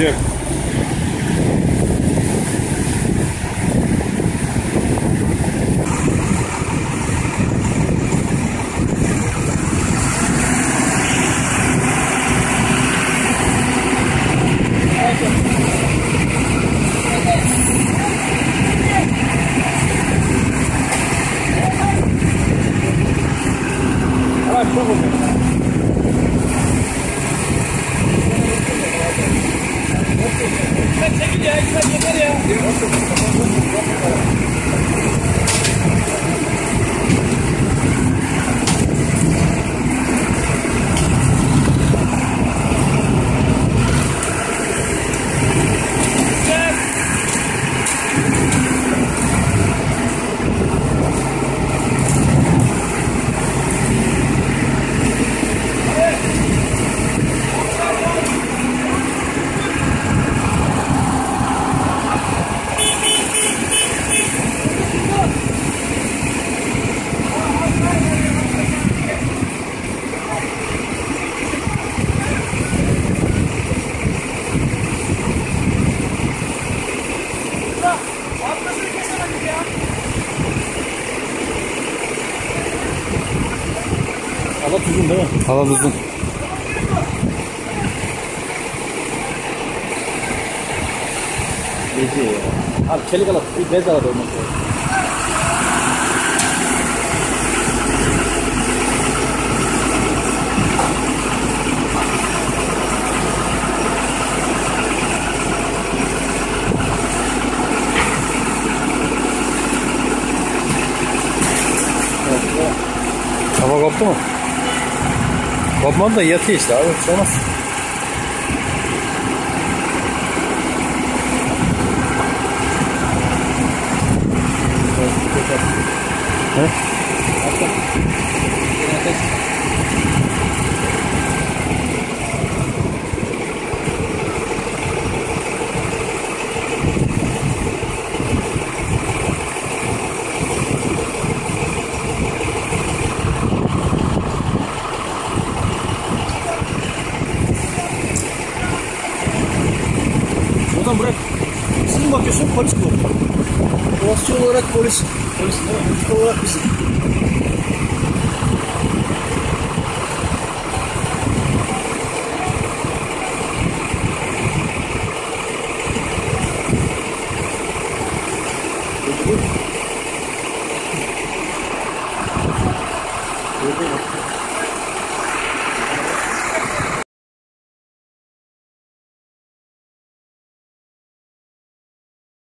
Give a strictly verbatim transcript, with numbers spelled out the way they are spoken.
sıkıntı yok. Evet, çok oluyor. Sen çekil ya, sen yeter ya. Hala tuzun değil mi? Hala tuzun. Gece ya. Abi çelik alat, bir bez alat olması lazım. Hava koptu mu? Kopmadı da yatıyor işte abi. Bir şey olmaz. He? Buradan bırak. Siz mi bakıyorsun, polis mi? Olasılık olarak polis. Polis değil mi? Polis olarak bizim. Thank you.